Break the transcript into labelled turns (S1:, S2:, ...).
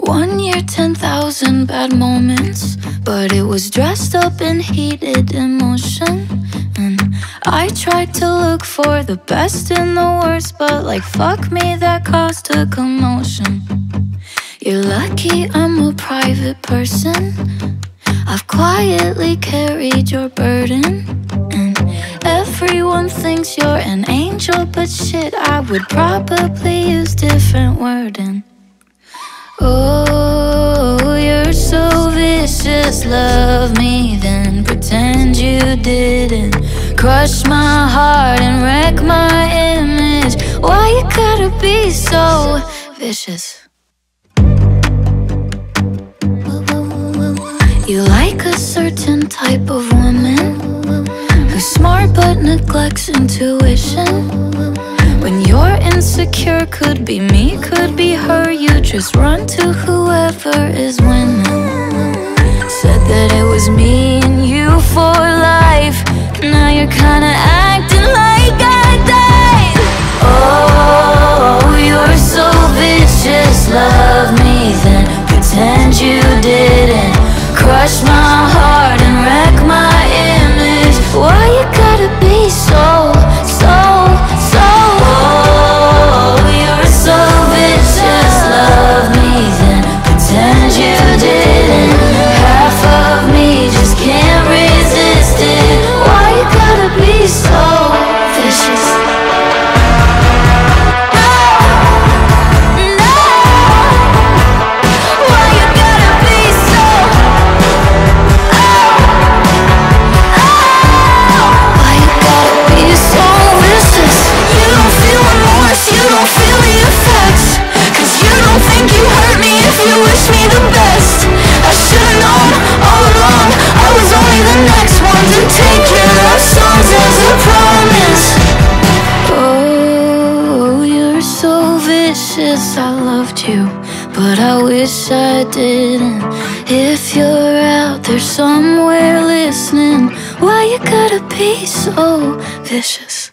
S1: 1 year, 10,000 bad moments, but it was dressed up in heated emotion. And I tried to look for the best in the worst, but like fuck me, that caused a commotion. You're lucky I'm a private person. I've quietly carried your burden, and everyone thinks you're an angel, but shit, I would probably use different wording. Oh, you're so vicious, love me, then pretend you didn't. Crush my heart and wreck my image. Why you gotta be so vicious? You like a certain type of woman who's smart but neglects intuition. When you're insecure, could be me, could be her, you just run to whoever is winning. Said that it was me and you for life, now you're kinda acting like I died. Oh, you're so vicious, love me, then pretend you didn't. Crush my heart and wreck my image. Why you gotta be so oh, you're so vicious, love me, then pretend you didn't. Half of me just can't resist it. Why you gotta be so vicious?
S2: You wish me the best. I should've known all along. I was only the next one to take your love songs as a promise.
S1: Oh, you're so vicious, I loved you, but I wish I didn't. If you're out there somewhere listening, why you gotta be so vicious?